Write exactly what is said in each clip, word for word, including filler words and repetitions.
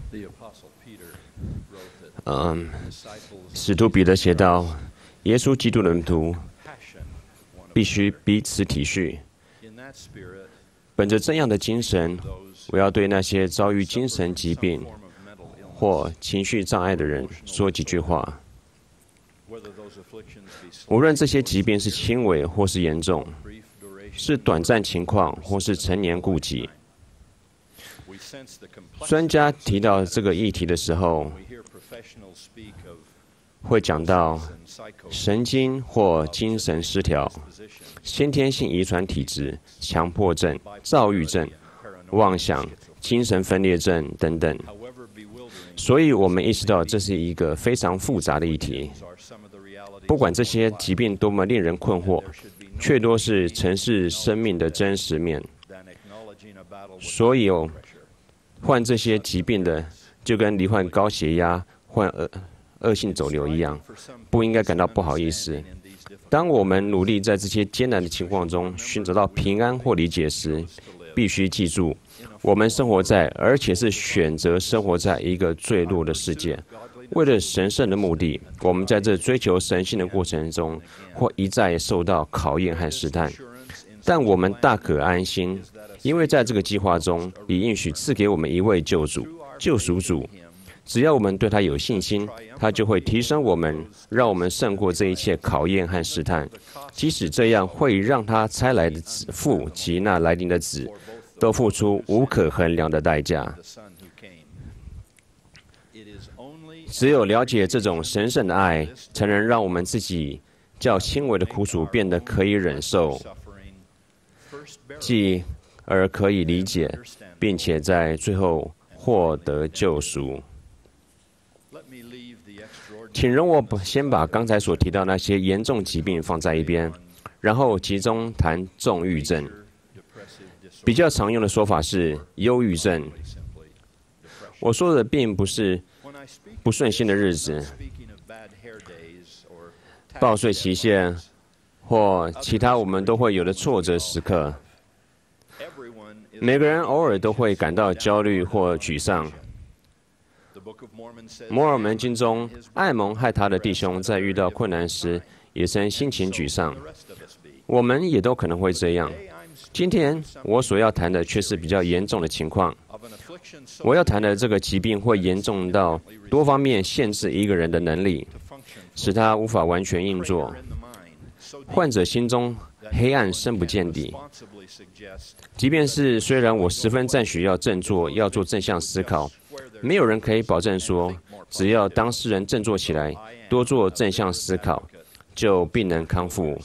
嗯，使徒彼得写道：“耶稣基督的门徒必须彼此体恤。本着这样的精神，我要对那些遭遇精神疾病或情绪障碍的人说几句话。无论这些疾病是轻微或是严重，是短暂情况或是陈年痼疾。专家提到这个议题的时候，会讲到神经或精神失调、先天性遗传体质、强迫症、躁郁症、妄想、精神分裂症等等。所以我们意识到这是一个非常复杂的议题。不管这些疾病多么令人困惑，却都是城市生命的真实面。所以哦，患这些疾病的，就跟罹患高血压、患恶恶性肿瘤一样，不应该感到不好意思。当我们努力在这些艰难的情况中寻找到平安或理解时，必须记住，我们生活在，而且是选择生活在一个坠落的世界。为了神圣的目的，我们在这追求神性的过程中，或一再受到考验和试探。但我们大可安心，因为在这个计划中，已应许赐给我们一位救主、救赎主。只要我们对他有信心，他就会提升我们，让我们胜过这一切考验和试探。即使这样会让他差来的子父及那来临的子，都付出无可衡量的代价。只有了解这种神圣的爱，才能让我们自己较轻微的苦楚变得可以忍受，继而可以理解，并且在最后获得救赎。请容我先把刚才所提到那些严重疾病放在一边，然后集中谈重郁症。比较常用的说法是忧郁症。我说的并不是不顺心的日子、报税期限或其他我们都会有的挫折时刻。每个人偶尔都会感到焦虑或沮丧。摩尔门经中，艾蒙和他的弟兄在遇到困难时，也曾心情沮丧。我们也都可能会这样。今天我所要谈的却是比较严重的情况。我要谈的这个疾病会严重到多方面限制一个人的能力，使他无法完全运作。患者心中黑暗深不见底。即便是虽然我十分赞许要振作，要做正向思考，没有人可以保证说，只要当事人振作起来，多做正向思考，就必能康复。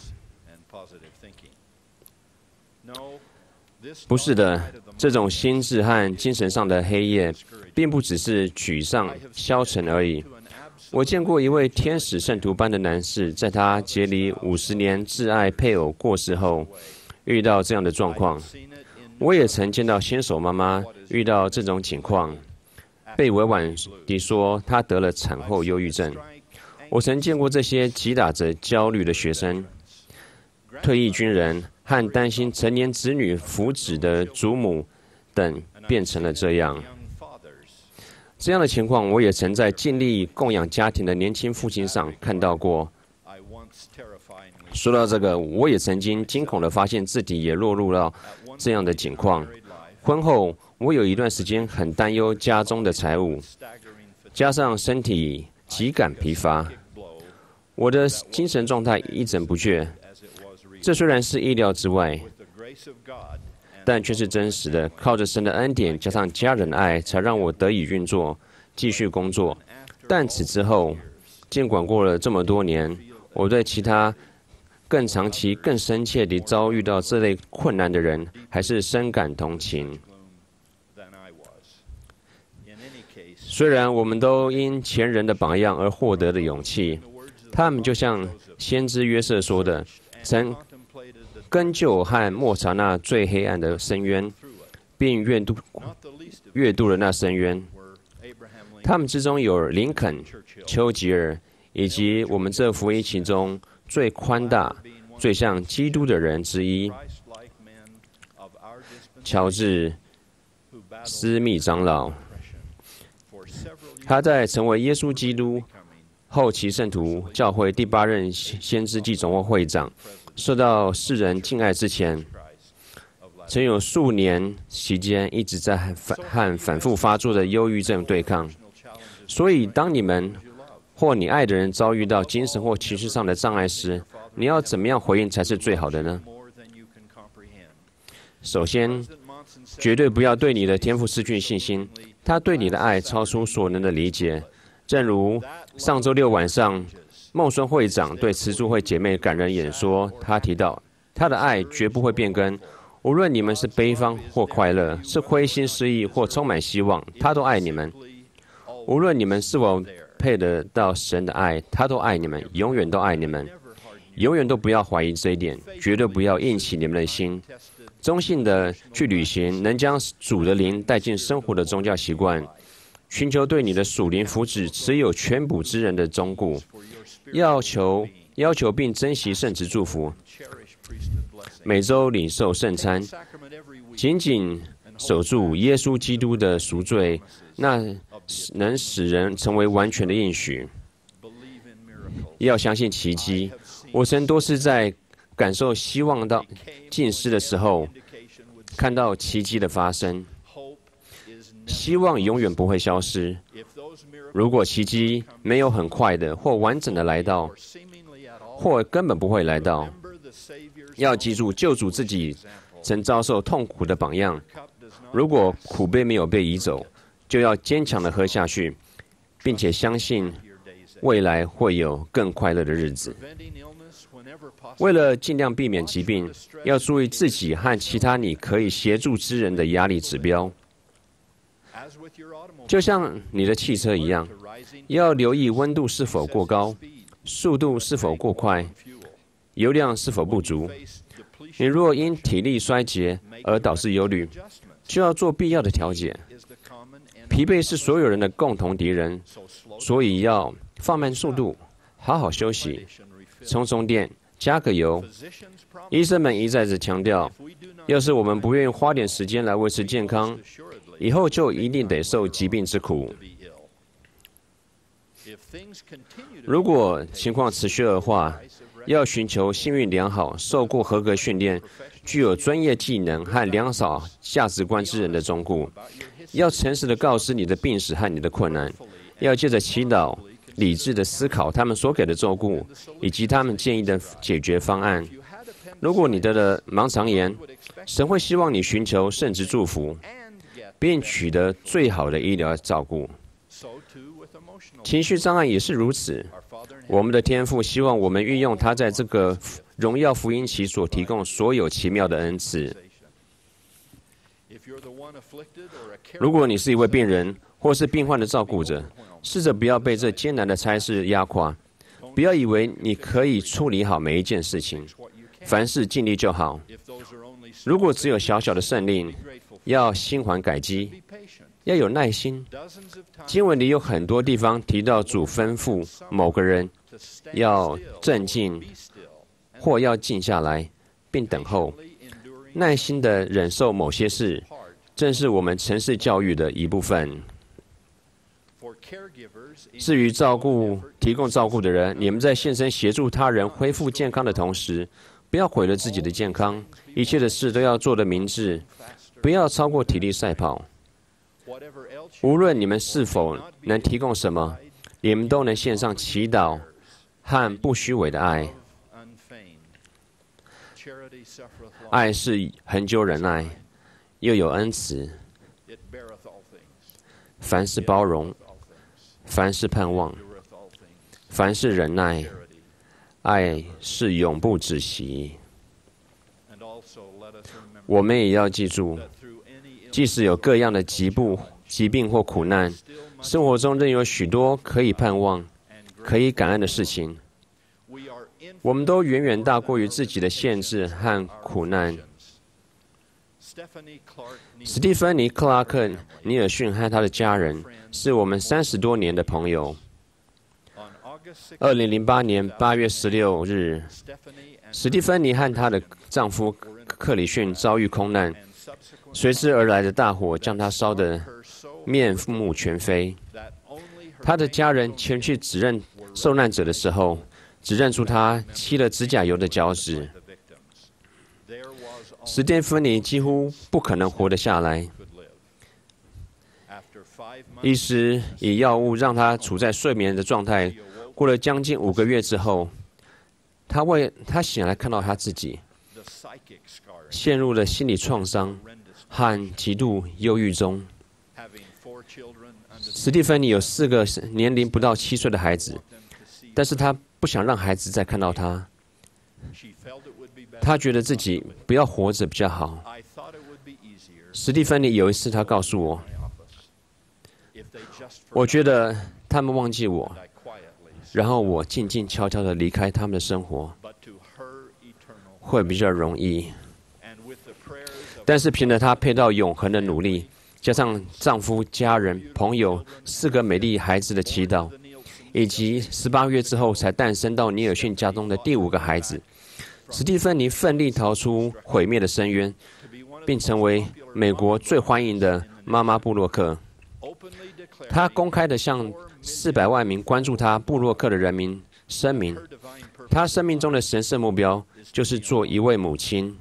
不是的，这种心智和精神上的黑夜，并不只是沮丧、消沉而已。我见过一位天使圣徒般的男士，在他结离五十年挚爱配偶过世后，遇到这样的状况。我也曾见到新手妈妈遇到这种情况，被委婉地说她得了产后忧郁症。我曾见过这些击打着焦虑的学生、退役军人和担心成年子女福祉的祖母等变成了这样。这样的情况，我也曾在尽力供养家庭的年轻父亲上看到过。说到这个，我也曾经惊恐地发现自己也落入到这样的境况。婚后，我有一段时间很担忧家中的财务，加上身体极感疲乏，我的精神状态一成不却。这虽然是意料之外，但却是真实的。靠着神的恩典，加上家人的爱，才让我得以运作，继续工作。但此之后，尽管过了这么多年，我对其他更长期、更深切地遭遇到这类困难的人，还是深感同情。虽然我们都因前人的榜样而获得的勇气，他们就像先知约瑟说的，曾根究和抹查那最黑暗的深渊，并阅读阅读了那深渊。他们之中有林肯、丘吉尔，以及我们这福音其中最宽大、最像基督的人之一——乔治·斯密长老。 他在成为耶稣基督后期圣徒教会第八任先知暨总会会长，受到世人敬爱之前，曾有数年期间一直在反和反复发作的忧郁症对抗。所以，当你们或你爱的人遭遇到精神或情绪上的障碍时，你要怎么样回应才是最好的呢？首先，绝对不要对你的天父失去信心，他对你的爱超出所能的理解。正如上周六晚上，孟孙会长对慈珠会姐妹感人演说，他提到他的爱绝不会变更，无论你们是悲伤或快乐，是灰心失意或充满希望，他都爱你们。无论你们是否配得到神的爱，他都爱你们，永远都爱你们。永远都不要怀疑这一点，绝对不要硬起你们的心，忠信的去履行能将主的灵带进生活的宗教习惯，寻求对你的属灵福祉持有全补之人的忠固，要求要求并珍惜圣职祝福，每周领受圣餐，紧紧守住耶稣基督的赎罪，那能使人成为完全的应许。要相信奇迹。我曾多次在感受希望到尽失的时候，看到奇迹的发生。希望永远不会消失。如果奇迹没有很快的或完整的来到，或根本不会来到，要记住救主自己曾遭受痛苦的榜样。如果苦杯没有被移走，就要坚强的喝下去，并且相信未来会有更快乐的日子。为了尽量避免疾病，要注意自己和其他你可以协助之人的压力指标。就像你的汽车一样，要留意温度是否过高，速度是否过快，油量是否不足。你若因体力衰竭而导致忧虑，就要做必要的调节。疲惫是所有人的共同敌人，所以要放慢速度，好好休息，充充电，加个油。医生们一再地强调，要是我们不愿意花点时间来维持健康，以后就一定得受疾病之苦。如果情况持续恶化，要寻求信誉良好、受过合格训练、具有专业技能和良好价值观之人的忠顾。要诚实地告知你的病史和你的困难，要借着祈祷、理智地思考他们所给的忠顾以及他们建议的解决方案。如果你得了盲肠炎，神会希望你寻求圣职祝福，并取得最好的医疗照顾。情绪障碍也是如此。我们的天父希望我们运用他在这个荣耀福音期所提供所有奇妙的恩赐。如果你是一位病人或是病患的照顾者，试着不要被这艰难的差事压垮，不要以为你可以处理好每一件事情，凡事尽力就好。如果只有小小的胜利，要心怀感激，要有耐心。经文里有很多地方提到主吩咐某个人要镇静，或要静下来，并等候，耐心地忍受某些事，正是我们城市教育的一部分。至于照顾、提供照顾的人，你们在现身协助他人恢复健康的同时，不要毁了自己的健康。一切的事都要做得明智，不要超过体力赛跑。无论你们是否能提供什么，你们都能献上祈祷和不虚伪的爱。爱是恒久忍耐，又有恩慈，凡事包容，凡事盼望，凡事忍耐。爱是永不止息。我们也要记住，即使有各样的疾病、疾病或苦难，生活中仍有许多可以盼望、可以感恩的事情。我们都远远大过于自己的限制和苦难。史蒂芬妮·克拉克·尼尔逊和他的家人是我们三十多年的朋友。二零零八年八月十六日，史蒂芬妮和她的丈夫克里逊遭遇空难，随之而来的大火将她烧得面目全非。 他的家人前去指认受难者的时候，只认出他漆了指甲油的脚趾。史蒂芬妮几乎不可能活得下来。医师以药物让他处在睡眠的状态，过了将近五个月之后，他为他醒来看到他自己陷入了心理创伤和极度忧郁中。史蒂芬妮有四个年龄不到七岁的孩子，但是他不想让孩子再看到他。他觉得自己不要活着比较好。史蒂芬妮有一次，他告诉我，我觉得他们忘记我，然后我静静悄悄地离开他们的生活，会比较容易。但是凭着她配到永恒的努力，加上丈夫、家人、朋友四个美丽孩子的祈祷，以及十八月之后才诞生到尼尔逊家中的第五个孩子，史蒂芬妮奋力逃出毁灭的深渊，并成为美国最欢迎的妈妈部落客。她公开地向四百万名关注她部落客的人民声明，她生命中的神圣目标就是做一位母亲，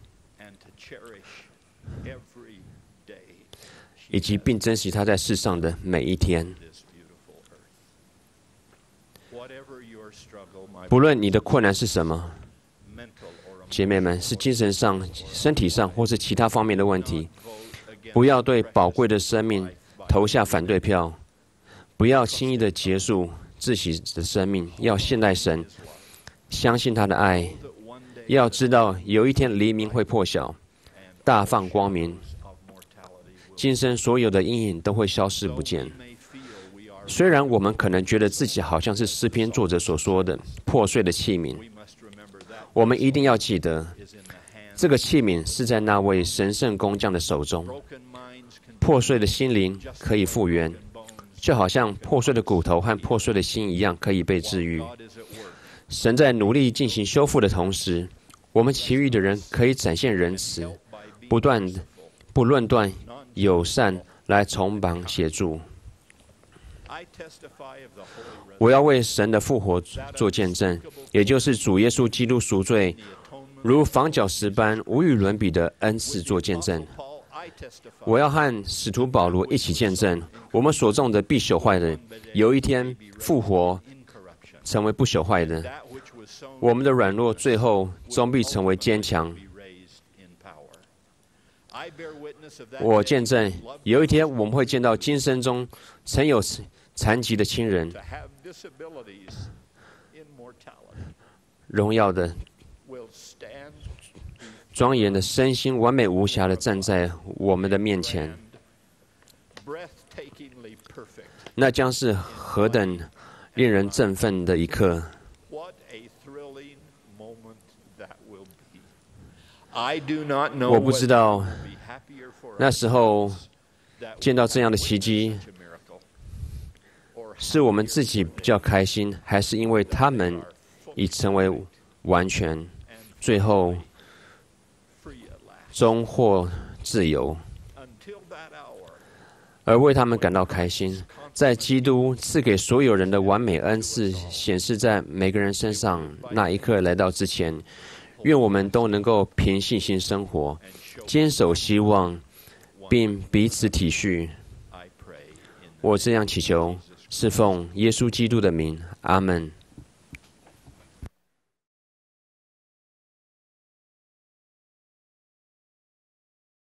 以及并珍惜她在世上的每一天。不论你的困难是什么，姐妹们，是精神上、身体上或是其他方面的问题，不要对宝贵的生命投下反对票，不要轻易的结束自己的生命，要信赖神，相信他的爱，要知道有一天黎明会破晓，大放光明，今生所有的阴影都会消失不见。虽然我们可能觉得自己好像是诗篇作者所说的破碎的器皿，我们一定要记得，这个器皿是在那位神圣工匠的手中。破碎的心灵可以复原，就好像破碎的骨头和破碎的心一样，可以被治愈。神在努力进行修复的同时，我们其余的人可以展现仁慈，不断不论断、友善来从旁协助。我要为神的复活做见证，也就是主耶稣基督赎罪如房角石般无与伦比的恩赐做见证。我要和使徒保罗一起见证，我们所种的必朽坏的，有一天复活，成为不朽坏的；我们的软弱，最后终必成为坚强。我见证，有一天我们会见到今生中曾有残疾的亲人，荣耀的、庄严的身心完美无瑕的站在我们的面前，那将是何等令人振奋的一刻！我不知道那时候见到这样的奇迹，是我们自己比较开心，还是因为他们已成为完全，最后终获自由，而为他们感到开心？在基督赐给所有人的完美恩赐显示在每个人身上那一刻来到之前，愿我们都能够凭信心生活，坚守希望，并彼此体恤。我这样祈求，是奉耶稣基督的名，阿们。